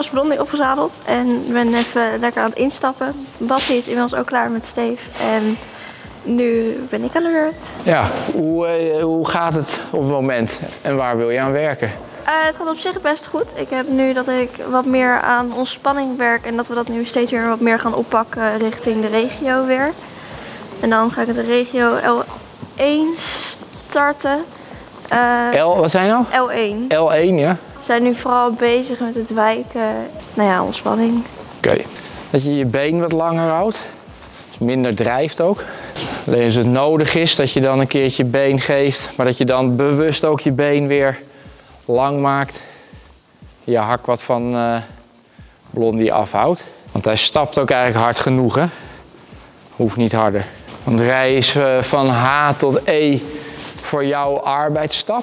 inmiddels Blondie opgezadeld en ben even lekker aan het instappen. Bassie is inmiddels ook klaar met Steve en nu ben ik aan de beurt. Ja, hoe gaat het op het moment en waar wil je aan werken? Het gaat op zich best goed. Ik heb nu dat ik wat meer aan ontspanning werk en dat we dat nu steeds weer wat meer gaan oppakken richting de regio weer. En dan ga ik het de regio L1 starten. Wat zijn nou? L1. L1, ja. We zijn nu vooral bezig met het wijken, nou ja, ontspanning. Oké. Dat je je been wat langer houdt, dus minder drijft ook. Alleen als het nodig is dat je dan een keertje been geeft, maar dat je dan bewust ook je been weer lang maakt. Je hak wat van Blondie afhoudt. Want hij stapt ook eigenlijk hard genoeg, hè. Hoeft niet harder. Want rij is van H tot E voor jouw arbeidsstap.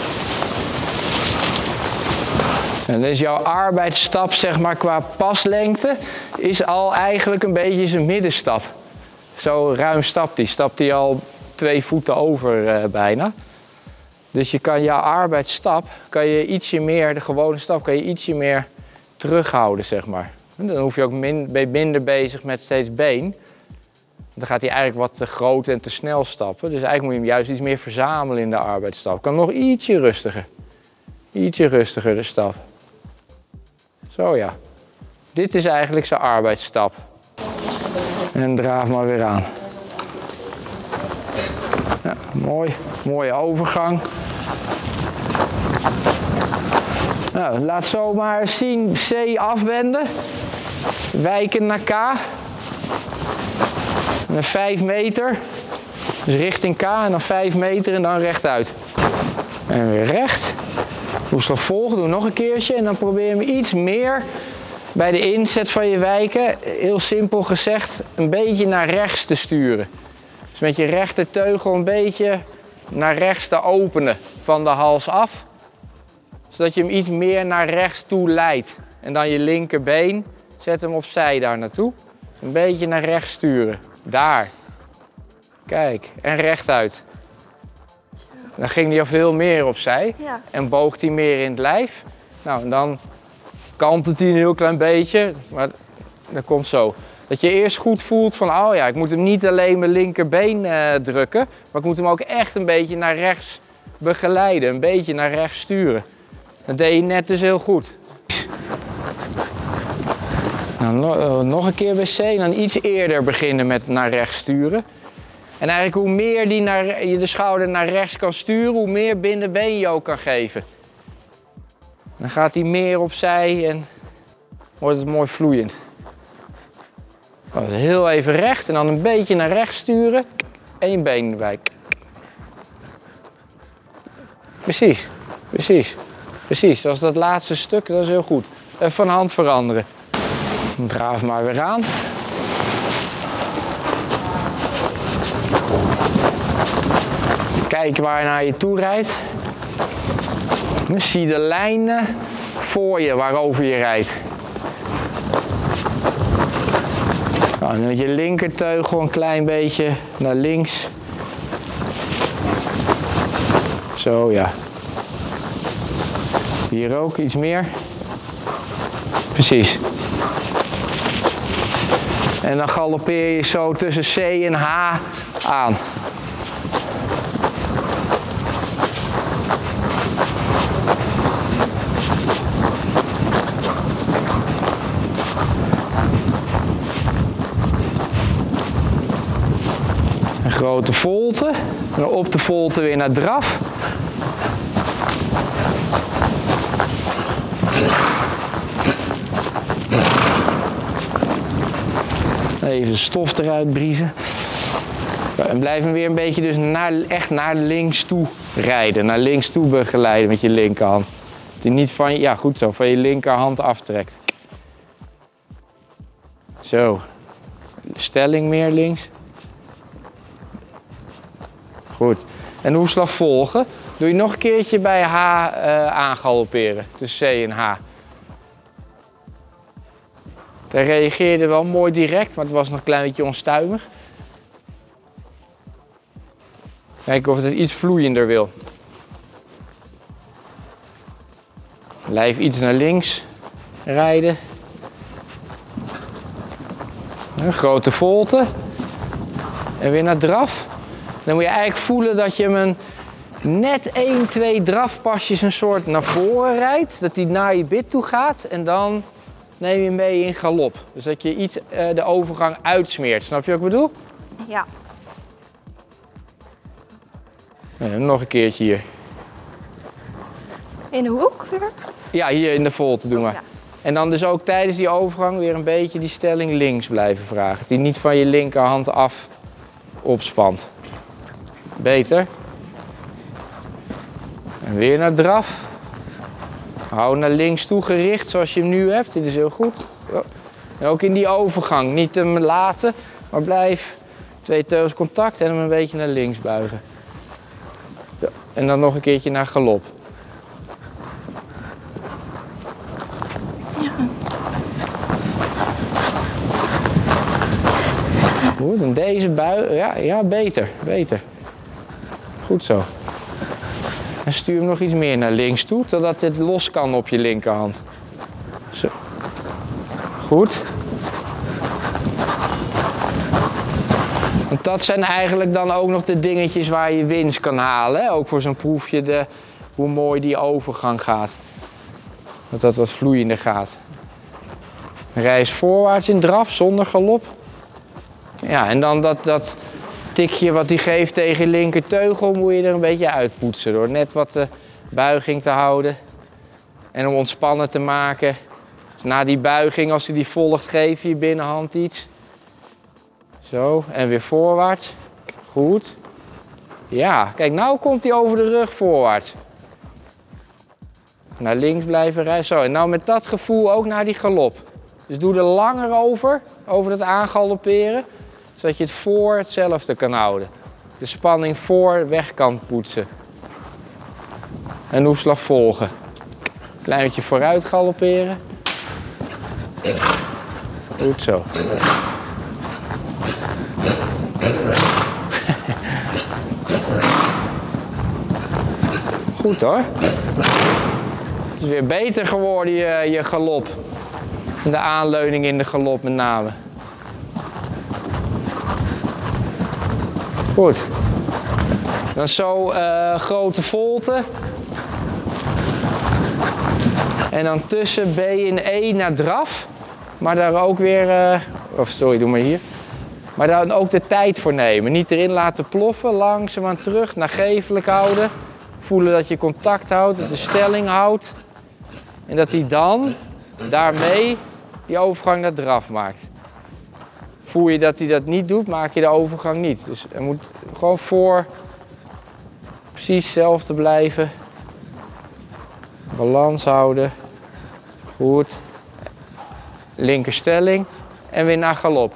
En dus jouw arbeidsstap, zeg maar qua paslengte, is al eigenlijk een beetje zijn middenstap. Zo ruim stapt hij al 2 voeten over bijna. Dus je kan jouw arbeidsstap, kan je ietsje meer, de gewone stap, kan je ietsje meer terughouden, zeg maar. En dan hoef je ook minder bezig met steeds been. Dan gaat hij eigenlijk wat te groot en te snel stappen. Dus eigenlijk moet je hem juist iets meer verzamelen in de arbeidsstap. Kan nog ietsje rustiger. Ietsje rustiger de stap. Zo ja. Dit is eigenlijk zijn arbeidsstap. En draaf maar weer aan. Ja, mooi. Mooie overgang. Nou, laat zomaar zien C afwenden. Wijken naar K. En dan 5 meter. Dus richting K en dan 5 meter en dan rechtuit. En weer recht. Hoefslag volgen, doe nog een keertje en dan probeer je hem iets meer bij de inzet van je wijken, heel simpel gezegd, een beetje naar rechts te sturen. Dus met je rechterteugel een beetje naar rechts te openen van de hals af. Zodat je hem iets meer naar rechts toe leidt. En dan je linkerbeen, zet hem opzij daar naartoe. Een beetje naar rechts sturen. Daar. Kijk, en rechtuit. Dan ging hij al veel meer opzij. Ja. En boogt hij meer in het lijf. Nou, en dan kantelt hij een heel klein beetje. Maar dat komt zo. Dat je eerst goed voelt van, oh ja, ik moet hem niet alleen mijn linkerbeen drukken. Maar ik moet hem ook echt een beetje naar rechts begeleiden. Een beetje naar rechts sturen. Dat deed je net dus heel goed. Nou, nog een keer bij C en dan iets eerder beginnen met naar rechts sturen. En eigenlijk hoe meer je de schouder naar rechts kan sturen, hoe meer binnenbeen je ook kan geven. Dan gaat hij meer opzij en wordt het mooi vloeiend. Heel even recht en dan een beetje naar rechts sturen en je been erbij. Precies, precies, precies. Dat is dat laatste stuk, dat is heel goed. Even van hand veranderen. Draaf maar weer aan. Kijk waar je naar je toe rijdt. Zie de lijnen voor je waarover je rijdt. Nou, met je linkerteugel een klein beetje naar links. Zo ja. Hier ook iets meer. Precies. En dan galoppeer je zo tussen C en H aan. Een grote volte. En op de volte weer naar draf. Even de stof eruit briezen. En blijf hem weer een beetje dus echt naar links toe rijden. Naar links toe begeleiden met je linkerhand. Dat hij niet van, ja goed zo, van je linkerhand aftrekt. Zo. Stelling meer links. Goed. En hoefslag volgen. Doe je nog een keertje bij H aangalopperen. Tussen C en H. Hij reageerde wel mooi direct, maar het was nog een klein beetje onstuimig. Kijken of het iets vloeiender wil. Lijf iets naar links. rijden. Een grote volte. En weer naar draf. Dan moet je eigenlijk voelen dat je hem net 1, 2 drafpasjes een soort naar voren rijdt. Dat hij naar je bit toe gaat. En dan neem je hem mee in galop. Dus dat je iets de overgang uitsmeert. Snap je wat ik bedoel? Ja. En nog een keertje hier. In de hoek weer? Ja, hier in de volte doen we. Ja. En dan dus ook tijdens die overgang weer een beetje die stelling links blijven vragen. Die niet van je linkerhand af opspant. Beter. En weer naar draf. Hou naar links toe gericht zoals je hem nu hebt. Dit is heel goed. En ook in die overgang. Niet hem laten, maar blijf 2 teugels contact en hem een beetje naar links buigen. En dan nog een keertje naar galop. Goed, en deze bui, ja, beter. Goed zo. En stuur hem nog iets meer naar links toe, totdat het los kan op je linkerhand. Zo. Goed. Want dat zijn eigenlijk dan ook nog de dingetjes waar je winst kan halen. Hè? Ook voor zo'n proefje, hoe mooi die overgang gaat. Dat dat wat vloeiender gaat. Reis voorwaarts in draf, zonder galop. Ja, en dan dat tikje wat hij geeft tegen je linkerteugel moet je er een beetje uitpoetsen. Door net wat de buiging te houden. En om ontspannen te maken. Dus na die buiging, als hij die volgt, geef je je binnenhand iets. Zo, en weer voorwaarts. Goed. Ja, kijk, nou komt hij over de rug voorwaarts. Naar links blijven rijden. Zo, en nou met dat gevoel ook naar die galop. Dus doe er langer over dat aangalopperen. Zodat je het voor hetzelfde kan houden. De spanning voor weg kan poetsen. En hoefslag volgen. Klein beetje vooruit galopperen. Goed zo. Goed hoor. Het is weer beter geworden je galop. De aanleuning in de galop met name. Goed. Dan zo grote volte. En dan tussen B en E naar draf. Maar daar ook weer, doe maar hier. Maar daar ook de tijd voor nemen. Niet erin laten ploffen, langzaam aan terug, nagevelijk houden. Voelen dat je contact houdt, dat de stelling houdt. En dat hij dan daarmee die overgang naar draf maakt. Voel je dat hij dat niet doet, maak je de overgang niet. Dus er moet gewoon voor precies hetzelfde blijven. Balans houden. Goed. Linkerstelling. En weer naar galop.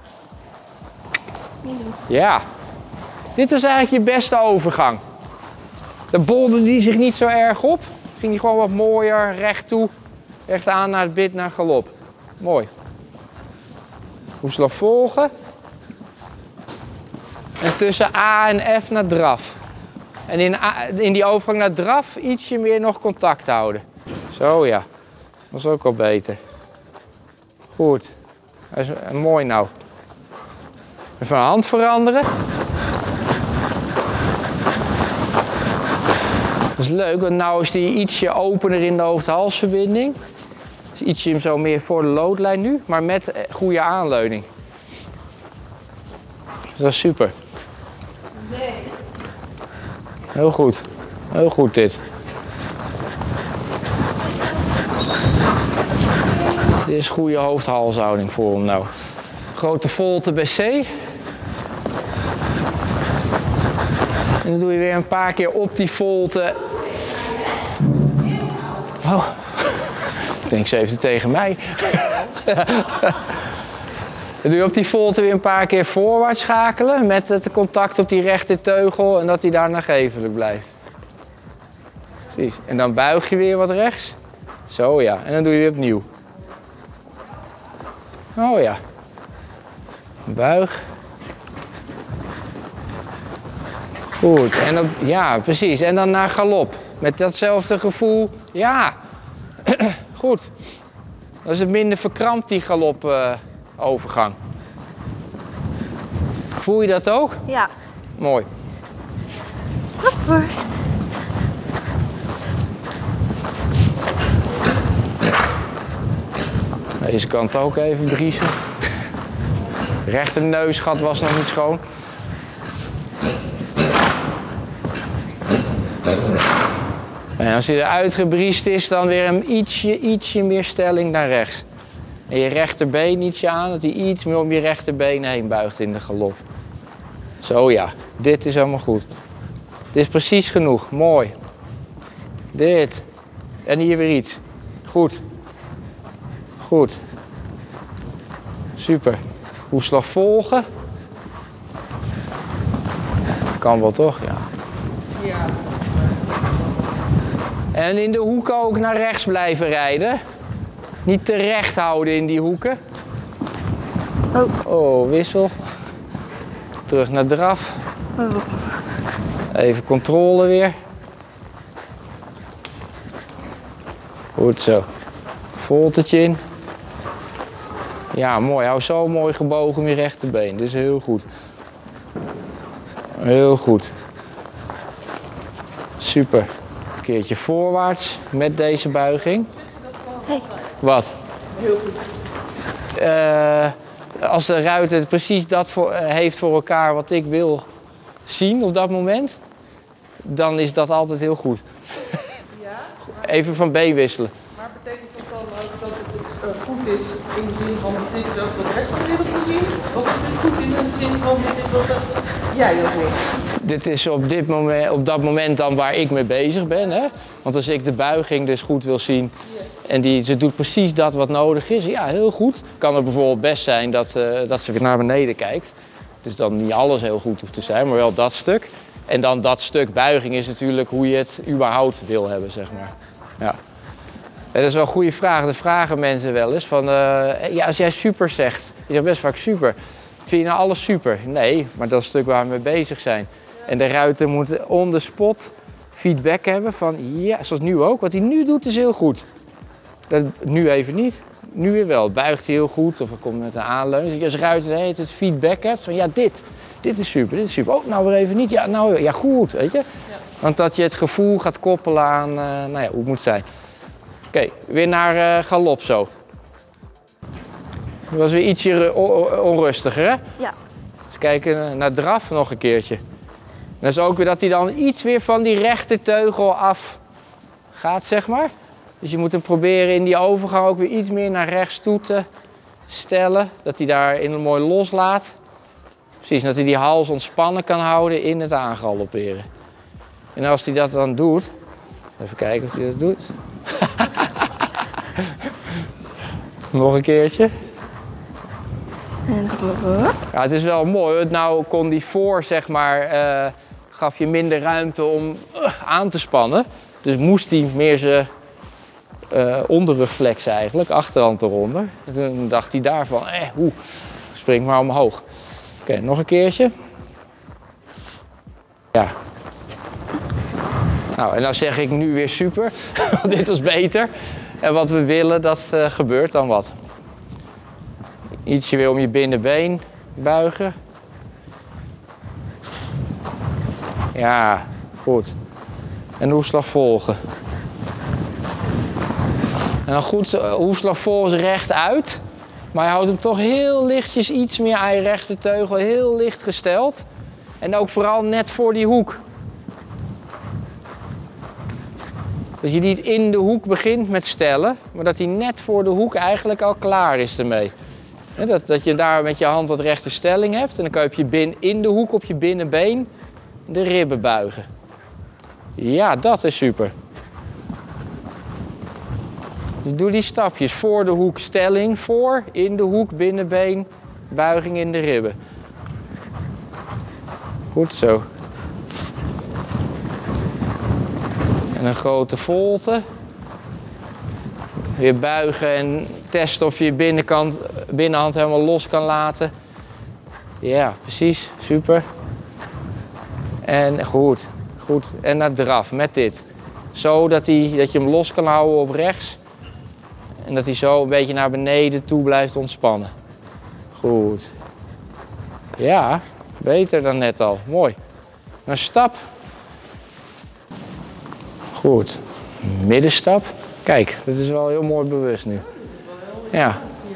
Ja. Dit was eigenlijk je beste overgang. De bolde die zich niet zo erg op. Ging die gewoon wat mooier recht toe. Recht aan naar het bit, naar galop. Mooi. Hoefslag volgen. En tussen A en F naar draf. En in die overgang naar draf ietsje meer nog contact houden. Zo ja. Dat is ook al beter. Goed. Dat is mooi nou. Even een hand veranderen. Dat is leuk, want nu is die ietsje opener in de hoofd-halsverbinding. Dus ietsje zo meer voor de loodlijn nu, maar met goede aanleuning. Dus dat is super. Nee. Heel goed. Heel goed dit. Dit is goede hoofd-halshouding voor hem nou. Grote volte bij C. En dan doe je weer een paar keer op die volte. Oh, ik denk ze heeft het tegen mij. Dan doe je op die volte weer een paar keer voorwaarts schakelen met het contact op die rechter teugel en dat hij daar nagevelijk blijft. Precies. En dan buig je weer wat rechts. Zo ja, en dan doe je weer opnieuw. Oh ja. Buig. Goed, en dan, ja precies, en dan naar galop. Met datzelfde gevoel, ja. Goed. Dan is het minder verkrampt, die galopovergang. Voel je dat ook? Ja. Mooi. Hopper. Deze kant ook even briezen. Rechter neusgat was nog niet schoon. En als hij eruit gebriest is, dan weer een ietsje meer stelling naar rechts. En je rechterbeen ietsje aan, dat hij iets meer om je rechterbeen heen buigt in de galop. Zo ja, dit is allemaal goed. Dit is precies genoeg, mooi. Dit. En hier weer iets. Goed. Goed. Super. Hoefslag volgen. Kan wel toch? Ja. Ja. En in de hoeken ook naar rechts blijven rijden. Niet te recht houden in die hoeken. Oh, wissel. Terug naar draf. Even controle weer. Goed zo. Voltetje in. Ja, mooi. Hou zo mooi gebogen om je rechterbeen. Dit is heel goed. Heel goed. Super. Een keertje voorwaarts met deze buiging. Hey. Wat? Heel goed. Als de ruiter precies dat heeft voor elkaar wat ik wil zien op dat moment, dan is dat altijd heel goed. Ja? Even van been wisselen. Maar betekent dat dan ook dat het goed is in de zin van dit is ook wat de rest van de wereld gezien? Of is het goed in de zin van dit is wat jij ook wil? Dit is op dat moment dan waar ik mee bezig ben. Hè? Want als ik de buiging dus goed wil zien en ze doet precies dat wat nodig is, ja, heel goed. Kan het bijvoorbeeld best zijn dat ze weer naar beneden kijkt. Dus dan niet alles heel goed hoeft te zijn, maar wel dat stuk. En dan dat stuk buiging is natuurlijk hoe je het überhaupt wil hebben, zeg maar. Ja. En dat is wel een goede vraag. Dat vragen mensen wel eens. Van, ja, als jij super zegt, je zegt best vaak super. Vind je nou alles super? Nee, maar dat is het stuk waar we mee bezig zijn. En de ruiter moet on the spot feedback hebben van ja, zoals nu ook. Wat hij nu doet is heel goed. Dat, nu even niet. Nu weer wel. Buigt hij heel goed of er komt met een aanleun. Dus als ruiter het feedback hebt van ja, dit is super, dit is super. Oh, nou weer even niet. Ja, nou ja, goed, weet je. Ja. Want dat je het gevoel gaat koppelen aan nou ja, hoe het moet zijn. Oké, weer naar galop zo. Dat was weer ietsje onrustiger, hè? Ja. Dus kijken naar draf nog een keertje. En dat is ook weer dat hij dan iets weer van die rechterteugel af gaat, zeg maar. Dus je moet hem proberen in die overgang ook weer iets meer naar rechts toe te stellen. Dat hij daarin mooi loslaat. Precies, dat hij die hals ontspannen kan houden in het aangalopperen. En als hij dat dan doet, even kijken of hij dat doet. Nog een keertje. Ja, het is wel mooi. Nou kon die voor, zeg maar, gaf je minder ruimte om aan te spannen. Dus moest hij meer zijn onderrug flexen eigenlijk, achterhand eronder. En toen dacht hij daarvan, spring maar omhoog. Oké, nog een keertje. Ja. Nou, en dan zeg ik nu weer super, want dit was beter. En wat we willen, dat gebeurt dan wat. Ietsje weer om je binnenbeen buigen. Ja, goed. En de hoefslag volgen. En dan goed, hoefslag volgens recht uit. Maar je houdt hem toch heel lichtjes iets meer aan je rechterteugel, heel licht gesteld. En ook vooral net voor die hoek. Dat je niet in de hoek begint met stellen, maar dat hij net voor de hoek eigenlijk al klaar is ermee. Dat je daar met je hand wat rechte stelling hebt en dan kan je in de hoek op je binnenbeen de ribben buigen. Ja, dat is super. Dus doe die stapjes. Voor de hoek stelling, voor, in de hoek binnenbeen, buiging in de ribben. Goed zo. En een grote volte. Weer buigen en testen of je je binnenhand helemaal los kan laten. Ja, precies. Super. En goed. Goed. En naar draf met dit. Zo dat je hem los kan houden op rechts. En dat hij zo een beetje naar beneden toe blijft ontspannen. Goed. Ja, beter dan net al. Mooi. Een stap. Goed. Middenstap. Kijk, dit is wel heel mooi bewust nu. Ja.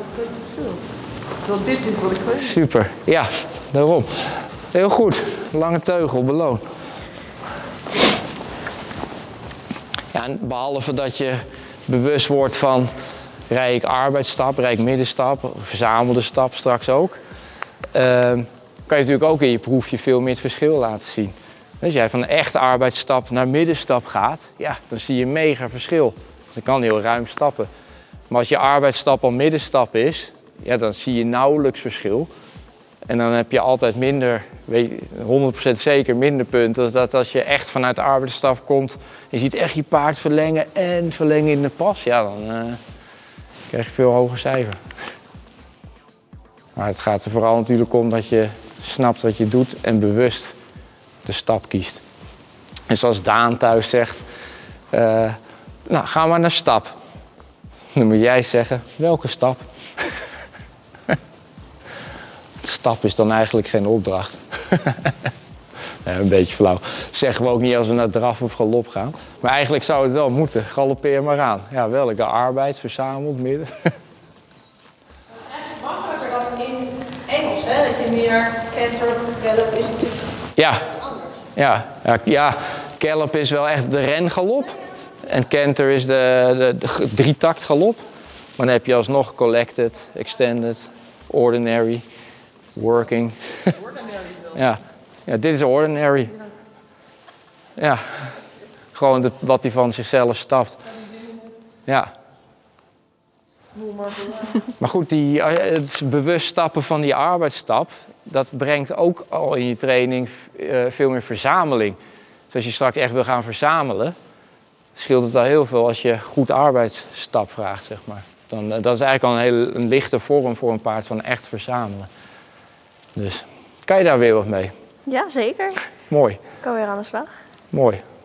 Want dit is wat ik weet. Super. Ja, daarom. Heel goed. Lange teugel, beloon. Ja, en behalve dat je bewust wordt van rij ik arbeidsstap, rij ik middenstap, verzamelde stap straks ook. Kan je natuurlijk ook in je proefje veel meer het verschil laten zien. Als jij van een echte arbeidsstap naar middenstap gaat, ja, dan zie je een mega verschil. Dan kan heel ruim stappen. Maar als je arbeidsstap al middenstap is, ja, dan zie je nauwelijks verschil. En dan heb je altijd minder, 100% zeker minder punten. Dat als je echt vanuit de arbeidsstap komt, je ziet echt je paard verlengen en verlengen in de pas, ja, dan krijg je veel hoger cijfer. Maar het gaat er vooral natuurlijk om dat je snapt wat je doet en bewust de stap kiest. En zoals Daan thuis zegt, nou, ga maar naar stap. Dan moet jij zeggen, welke stap? Stap is dan eigenlijk geen opdracht. Ja, een beetje flauw. Zeggen we ook niet als we naar draf of galop gaan. Maar eigenlijk zou het wel moeten. Galoppeer maar aan. Ja, welke arbeid, verzameld, midden. Het is eigenlijk makkelijker dan in Engels, hè? Dat je meer canter, gallop is natuurlijk Ja. iets anders. Ja, gallop is wel echt de rengalop. En canter is de drietakt galop. Maar dan heb je alsnog collected, extended, ordinary, working. Ja. Ja, dit is ordinary. Ja, gewoon wat hij van zichzelf stapt. Ja. Maar goed, het bewust stappen van die arbeidsstap, dat brengt ook al in je training veel meer verzameling. Dus als je straks echt wil gaan verzamelen, scheelt het al heel veel als je goed arbeidsstap vraagt, zeg maar. Dat is eigenlijk al een lichte vorm voor een paard van echt verzamelen. Dus kan je daar weer wat mee? Ja, zeker. Mooi, Ik kan weer aan de slag. mooi.